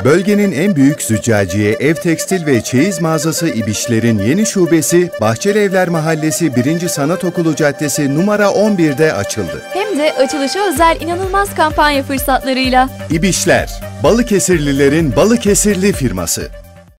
Bölgenin en büyük züccaciye, ev tekstil ve çeyiz mağazası İbişler'in yeni şubesi Bahçelievler Mahallesi 1. Sanatokulu Caddesi numara 11'de açıldı. Hem de açılışa özel inanılmaz kampanya fırsatlarıyla. İbişler, Balıkesirlilerin Balıkesirli firması.